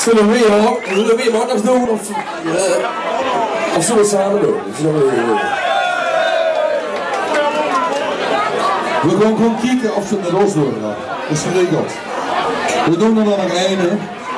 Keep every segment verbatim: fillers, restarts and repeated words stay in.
Zullen we weer hoor? Zullen we weer wat nog doen? Of, uh, of zullen we het samen doen? Zullen we, uh... we gaan gewoon kijken of ze het los doen. Dat is geregeld. We doen er dan nog één, hè?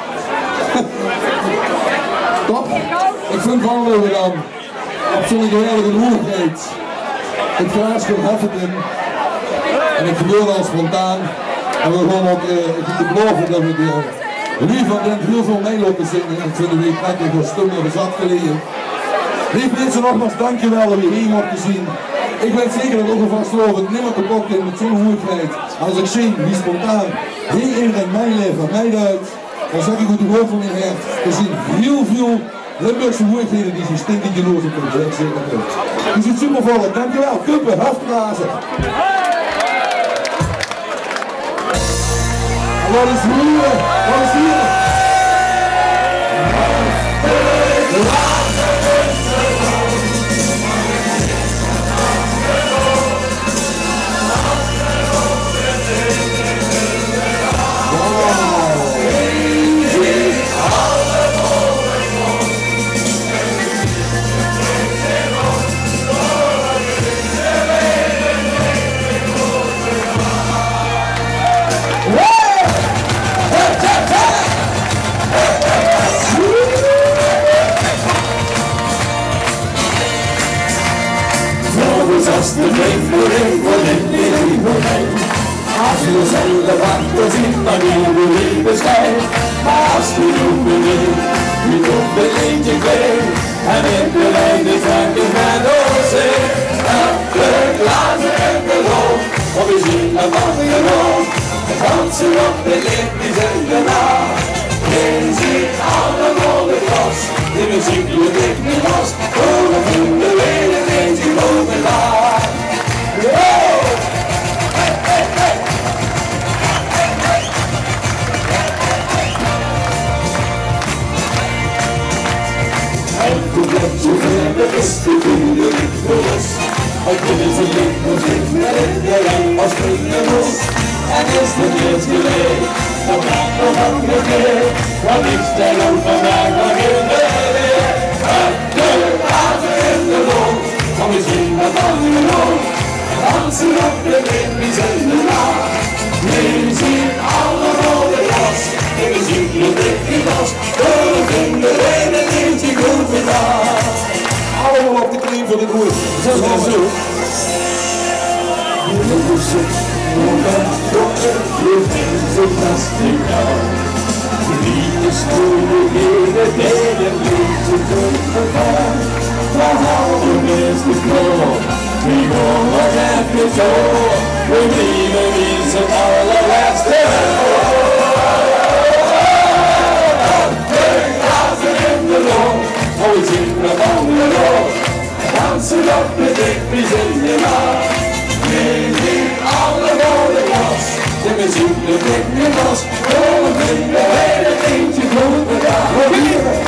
Top? Ik vind wel dat we dan op zo'n geweldige roergeet het graafschap heffen in. En het gebeurt al spontaan. En we gaan ook, uh, ik heb te beloven dat we de Rie van Dent heel veel meelopen zingen. Dat vinden we prettig, voor stum hebben zat geleden. Lieve mensen, nogmaals dankjewel dat we hier mochten zien. Ik weet zeker dat ook alvast over het nimmer kapot is met zo'n moeilijkheid. Als ik zie wie spontaan hierin en mijn leven en mij uit, dan zeg ik goed de woord van mijn hart. We zien heel veel Limburgse moeilijkheden die zijn stinkend jaloers op kunnen. Dat is zeker goed. Je ziet super volk. Dankjewel. Kumpen, hartblazen. Wat is hier? Wat is hier? Als de vreemdeling van in die liefheid. Als je zelf achter ziet, dan wil je liefde schijnt. Maar als die jongen wil, die komt een eentje kwijt. En in de lijn is eigenlijk met ons in. En de glazen en de loop, of we zien een man gewoon. De dansen op de licht, die zijn erna. Geen ziet allemaal de glas, die muziek je ligt niet los. Voor de vrienden weet het eens in boven laag. Dat is de goede liefdes. Ook willen ze liefdes niet meer in de lijn als vrienden. En is de eerste week, dan gaat nog andere keer. Want ik stel ook vandaag nog in de weer. En de glazen in de loop, van misschien wat andere loop. Dansen op de wind, wie zijn de nacht. Nu zien allemaal de glas, de muziek loopt ik niet los. Door de vrienden en een eentje goed gedaan. Allemaal op de knie voor de boer. Zo gaan we zo. De muziek, moment, dokter, je vindt zo plastic aan. Die is voor de hele delen niet te kunnen gaan. Dan houden we eens de knop, we gaan nog even zo. We blijven in zijn allerlaatste de glazen in de loop, oh we zien nog andere loop. Dansen op de dik, we zijn de maat. We zien allemaal de glas, de muziek de dik niet los. Oh we vinden wij het eentje goed gedaan. We vieren.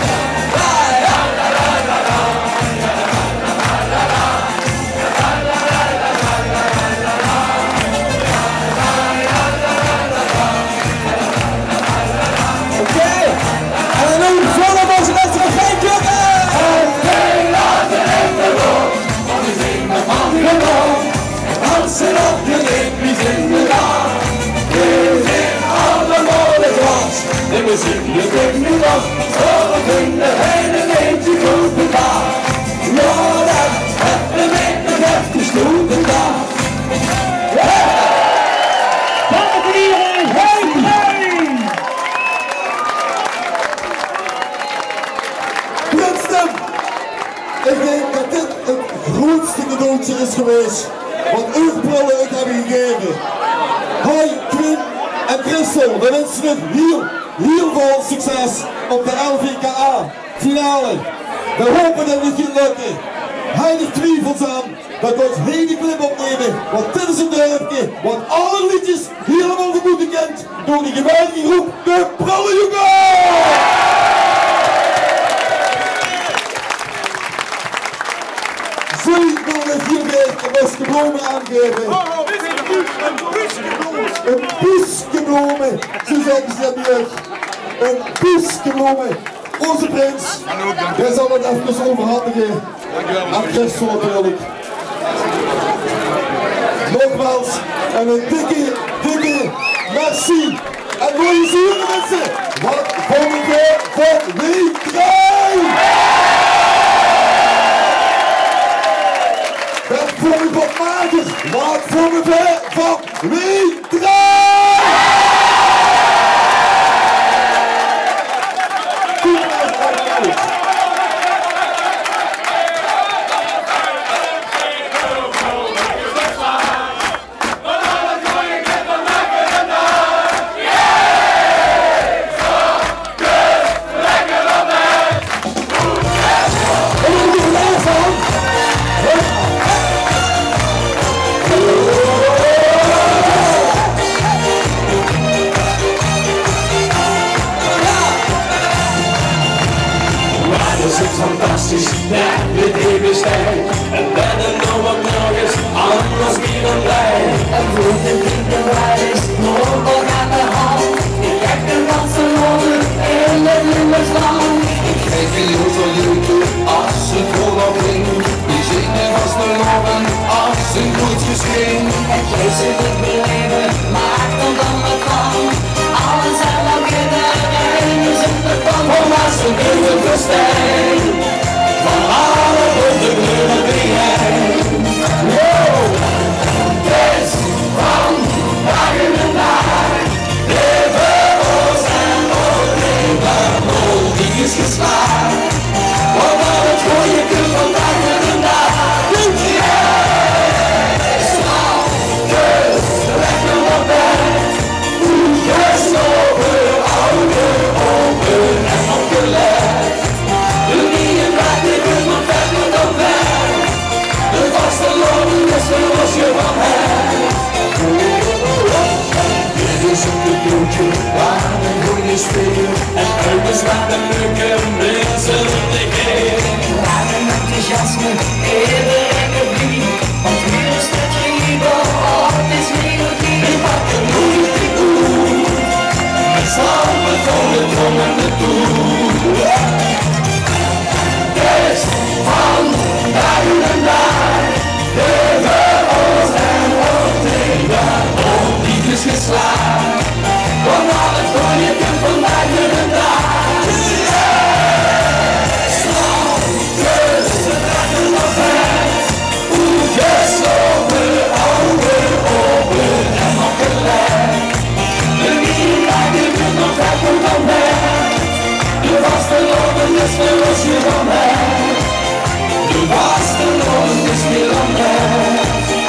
Dansen op de lik, wie zijn de dag. We zijn allemaal de glas, de muziek je kunt niet los. Oh, we vinden wij een eentje goed gedaan. Ja, dat hebben we nog even goed gedaan. Dames en heren, hey, hey! Prinsen! Ik denk dat dit het grootste cadeautje is geweest wat Uurprullen ik hebben gegeven. Hoi, Quinn en Christel, we wensen het heel, heel veel succes op de L V K A finale. We hopen dat het gaat lukken. Heilig twijfels aan dat we ons hele clip opnemen, want dit is een dorpje wat alle liedjes helemaal vermoeden kent door die geweldige groep de Prullenjongen! Zul je nog een vierbeek een busje bloemen aangeven? Een busje bloemen, zo zeggen ze dat niet. een kusgebloemen. Onze prins, jij zal het even overhandigen aan Christel natuurlijk. Nogmaals, en een dikke, dikke merci. En wil je zien mensen, wat vonden we van wie drie? Dat vonden we van Maarten, wat vonden we van wie drie? Fantastisch, ja, dit even stijl. En wennen nog wat nog eens, anders wie dan blij. En voor de drinken waar is morgen aan de hand. Ik heb de ganse morgen in de nummersland. Ik geef je heel zo leuke als het vooral klinkt. Die zingen als de loven als een goed geschreeuw. En geef ze het beleven, maak er dan wat van. Alles aan de iedereen is een beton. Om als een nieuwe verstijn. Van alle grote kleuren die jij. Wow! Dus van dagen en dagen. Leven ons en ook leven nog die is geslaagd. Want al het goede kunt van dagen en dagen. Yeah! Snel, dus lekker op bed. Dus over oude open en opgelegd. De nieuwe blijft niet goed, maar vet moet op weg. De vaste lonen is verlos je van hem. Dit is een cadeautje waar een goede speel. En uit waar de leuke mensen de keer. Waar een enthousiasme, iedereen het lief. Want hier is het liefde, oh het is melodie. Ik pak een moeilijk die koe. Met stampen van de trom en de toe. Dus van dagen en dagen, leven ons en ons leven, om die is geslaagd. Want al het goede kunt van dagen en dagen. Snel, dus de dagen op bed. Hoe gesloten, oude open en opgelegd. De nieuwe dagen kunt nog vet goed op bed. De vaste lopen is verlos je van mij. De vaste lopen is weer aan mij.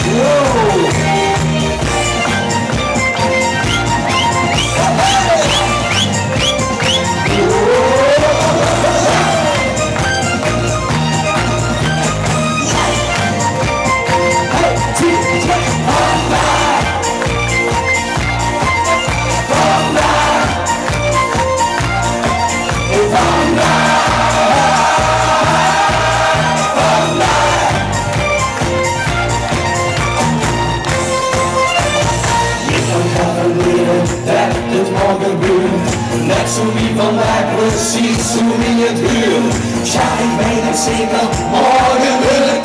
Net zo wie vandaag precies hoe wie het huurt. Ja, ik weet het zeker, morgen wil ik